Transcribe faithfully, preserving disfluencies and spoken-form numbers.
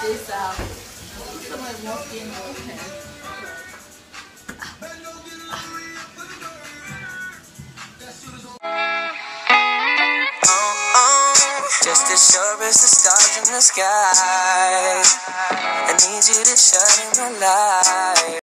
this out. Somebody walked in. Okay. Just as sure as the stars in the sky, I need you to shine in my life.